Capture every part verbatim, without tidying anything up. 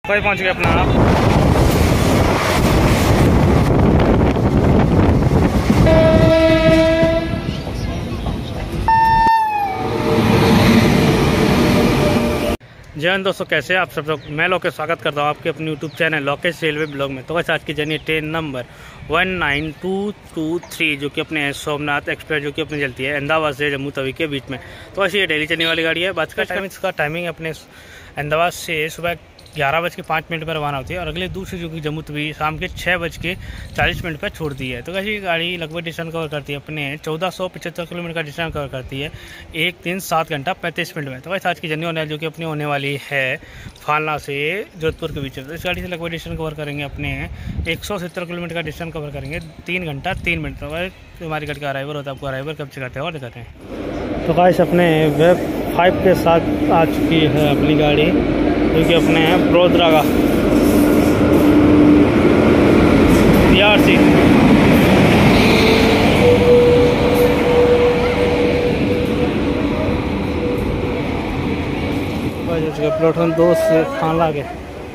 तो पहुँच गए अपना आप जय हिंद दोस्तों, कैसे हैं आप सब लोग। मैं लोकेश स्वागत करता हूं आपके अपने YouTube channel Lokesh railway blog में। तो वैसे आज की journey train number one nine two two three जो कि अपने सोमनाथ एक्सप्रेस जो कि अपनी चलती है अहमदाबाद से जम्मू तवी के बीच में। तो वैसे ये डेली चलने वाली गाड़ी है। बात का टाइम इसका टाइमिंग अपने अहमदाबाद से सुबह ग्यारह बज के पाँच मिनट पर रवाना होती है और अगले दूसरी जो कि जम्मू तवी शाम के छः बज के चालीस मिनट पर छोड़ती है। तो वैसे ये गाड़ी लगभग डिस्टेंस कवर करती है अपने चौदह सौ पचहत्तर किलोमीटर का डिस्टेंस कवर करती है एक दिन सात घंटा पैंतीस मिनट में। तो वैसे आज की जर्नी होने जो कि अपनी होने वाली है फालना से जोधपुर के बीच में। तो इस गाड़ी से लगभग डिस्टेंस कवर करेंगे अपने एक सौ सत्तर किलोमीटर का डिस्टेंस कवर करेंगे तीन घंटा तीन मिनट। तो वैसे हमारी गाड़ी का अराइवर होता है, आपको अराइवर कब सिखाते हैं और दिखाते हैं। तो गाइस अपने वेब फाइव के साथ आ चुकी है अपनी गाड़ी जो कि अपने बड़ोदरा का बिहार से प्लेटफॉर्म दो से खाना के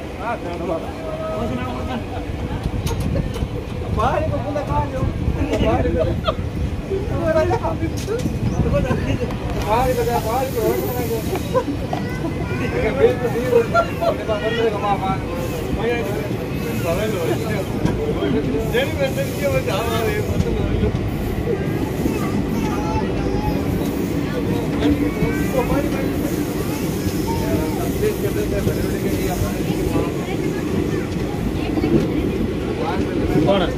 कौन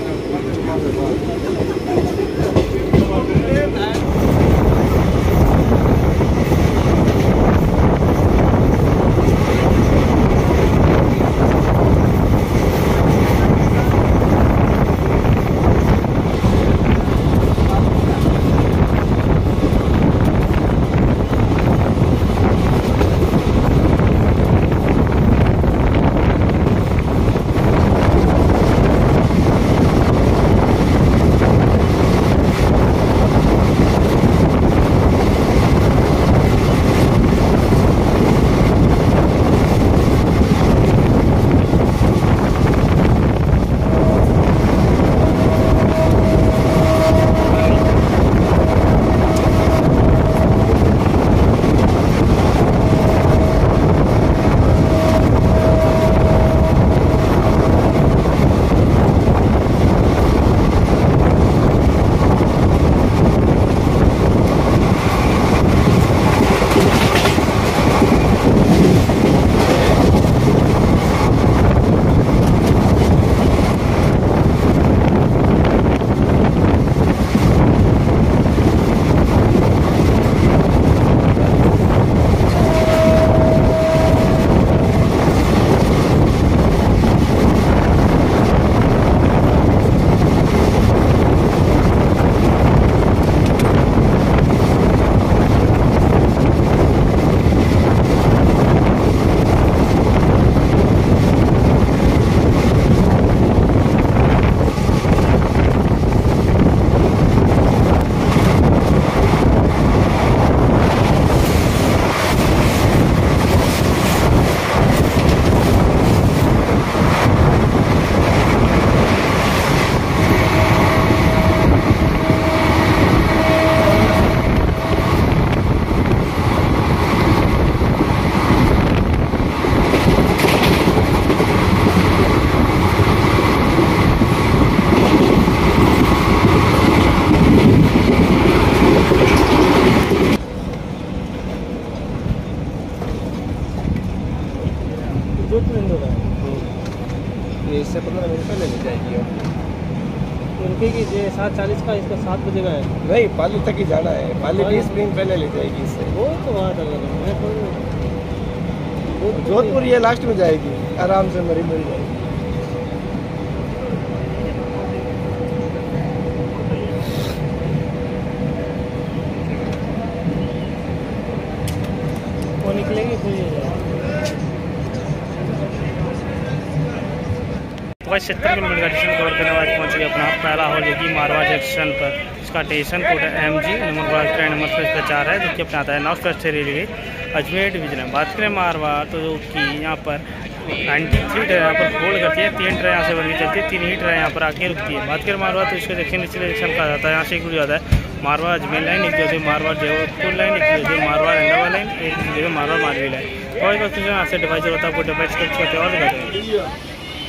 ये इससे पंद्रह मिनट पहले ले जाएगी रुकेगी जो सात चालीस का, इसका सात बजे का है। नहीं, पाली तक ही जाना है। पाली बीस मिनट पहले ले जाएगी इससे। वो तो बात अलग है। जोधपुर ये लास्ट में जाएगी, आराम से मरी मिल जाएगी। वो निकलेगी फिर तो सत्तर किलोमीटर का स्टेशन कवर करने बाद पहुँच गया अपना पहला हॉल जो कि मारवा जंक्शन पर। इसका स्टेशन कोड है M G number train number पर चार है जो कि अपना आता है north west railway Ajmer division में। बात करें मारवा तो जो कि यहाँ पर नाइन्टी थ्री ट्रे यहाँ पर होल्ड करती है, तीन ट्रे यहाँ से बन के चलती है, तीन ही ट्रे यहाँ पर आके रुकती है। बात करें मारवाड़ तो इसको देखिए नीचे डायरेक्शन कहा जाता है, यहाँ से एक जुड़ जाता है मारवाड़ अजमेर लाइन, एक जो मारवाड़ जयपुर लाइन, एक जो मारवाड़ अहमदाबाद लाइन, एक जो मारवाड़ मालवी लाइन। और बात यहाँ से डिवाइजर होता है, आपको डिवाइस करके और दिखाते हैं।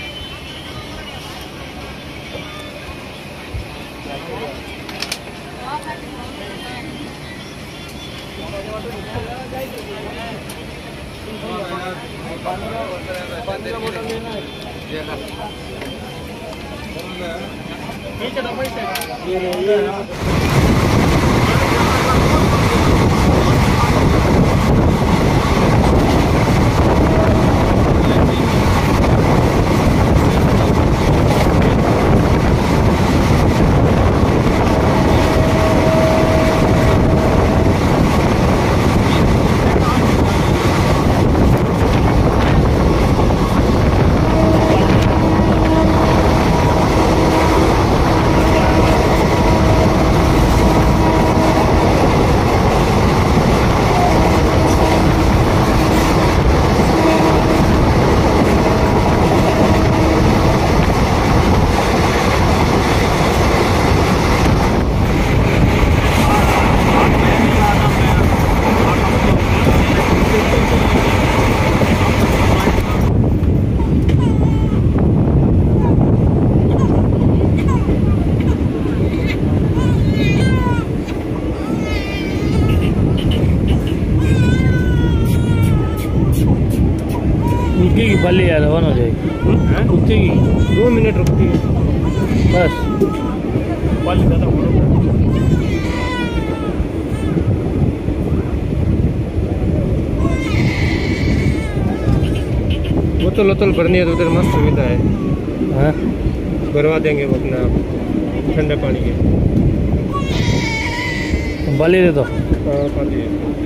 रुकेगी पहले यार, वन हो जाएगी, रुकेगी दो मिनट रुकती है बस। पहले ज़्यादा बोतल वोतल भरनी है तो उधर मस्त सुविधा है, हाँ भरवा देंगे वो अपना ठंडे पानी के। बाली दे दो। हाँ पानी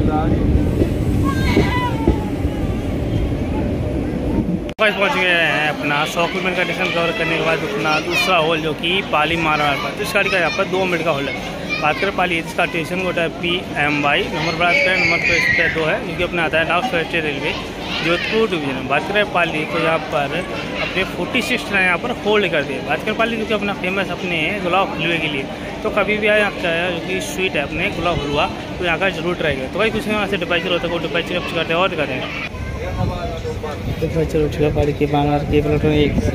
पहुँच गए हैं अपना सौ किलोमीटर का डिस्टेंस कवर करने के बाद अपना दूसरा होल जो कि पाली मारवाड़ का। तो इस गाड़ी का यहाँ पर दो मिनट का होल है। बात करें पाली, इसका स्टेशन कोड है पी एम वाई, नंबर बात करें नंबर तो इस पर दो है, जो कि अपना आता है north west railway Jodhpur division में। बात करें पाली तो यहाँ पर अपने फोर्टी सिक्स ट्रेन यहाँ पर होल्ड कर दिए। बात करें पाली जो कि अपना फेमस अपने गुलाब हलवे के लिए, तो कभी भी आए यहाँ का जो कि स्वीट है अपने गुलाब हलवा, तो यहाँ का जरूर ट्राई करें। तो भाई कुछ यहाँ से डिपाइचर होता है, वो डिपाइचर अब करते हैं और दिखाते हैं। डिपाइचर उठेगा पाली के बांग्ला के प्लेटफॉर्म एक से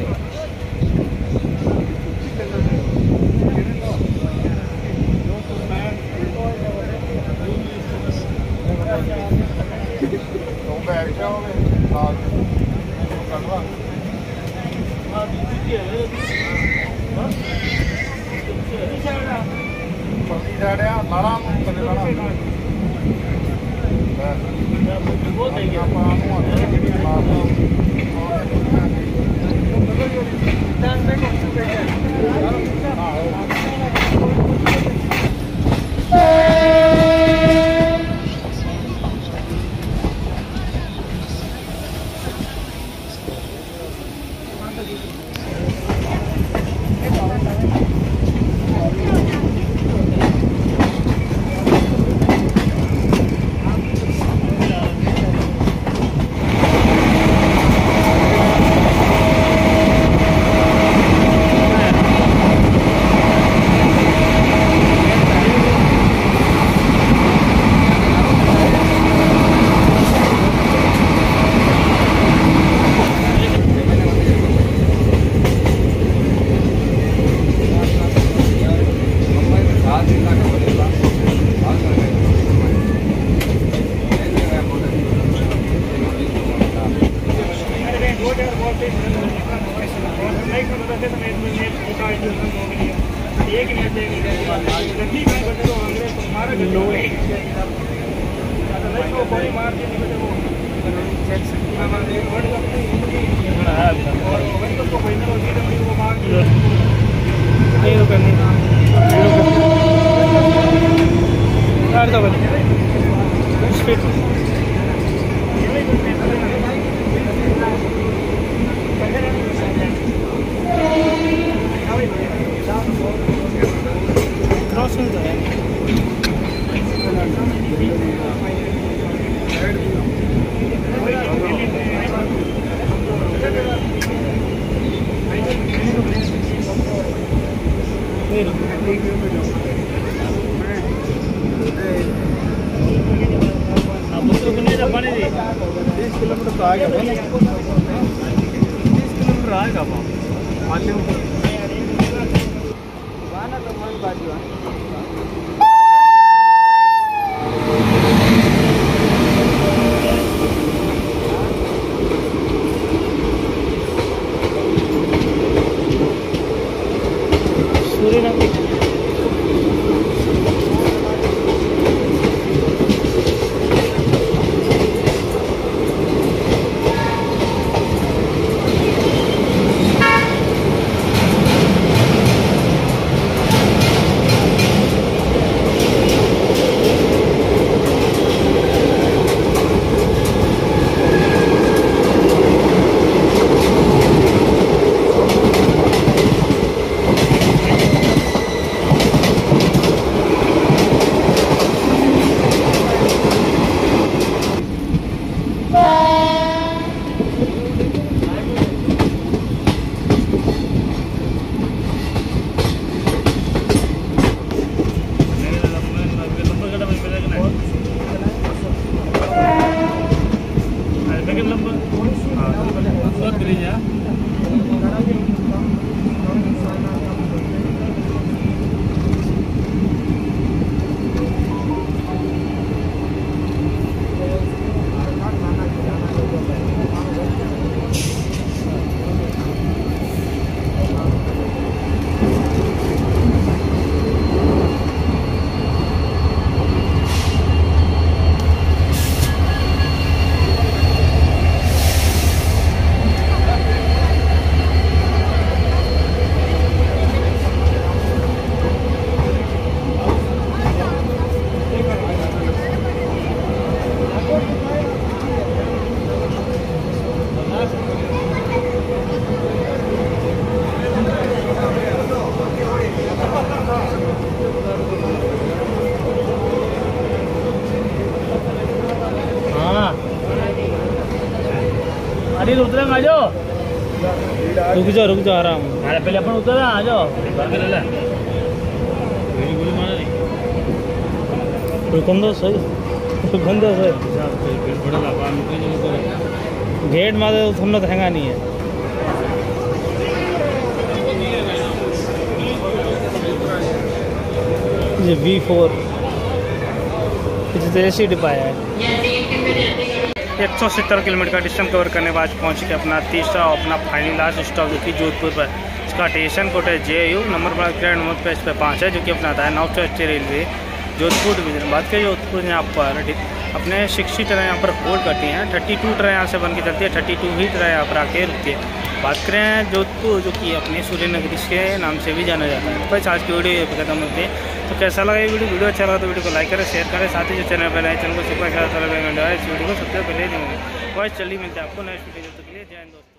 किलोमीटर आएगा मालूम उतरेंगे आ जाओ, रुक जाओ रुक जाओ आराम। अरे पहले अपन उतर आ जाओ, रुकन दो सही, रुकन दो सही। गेट मारे तो थमना तो हैंगा नहीं है। ये वी फोर इसे ऐसी डिपाया है। एक सौ सत्तर किलोमीटर का डिस्टेंस कवर करने के बाद पहुँच के अपना तीसरा अपना फाइनल लास्ट स्टॉप जो कि जोधपुर पर, इसका स्टेशन कोड है जे यू, नंबर पर ग्रैंड नंबर पे इस पर पाँच है, जो कि अपना आता है north west railway Jodhpur division. बात करें जोधपुर यहाँ पर अपने सिक्सटी ट्रेन यहाँ पर होल्ड करती हैं, थर्टी टू ट्रेन यहाँ से बन के चलती है, थर्टी टू ही ट्रेन यहाँ पर आके रुकती है। बात करें जोधपुर जो कि अपने सूर्य नगरी के नाम से भी जाना जाता है। तो बस आज की वीडियो खत्म होती है। तो कैसा लगा ये वीडियो वीडियो अच्छा लगा तो वीडियो को लाइक करें, शेयर करें, साथ ही जो चैनल पर नए चैनल को सब्सक्राइब करें। इस वीडियो को सबसे पहले देंगे। बस जल्दी मिलते हैं आपको नेक्स्ट वीडियो, तक के लिए जय हिंद दोस्तों।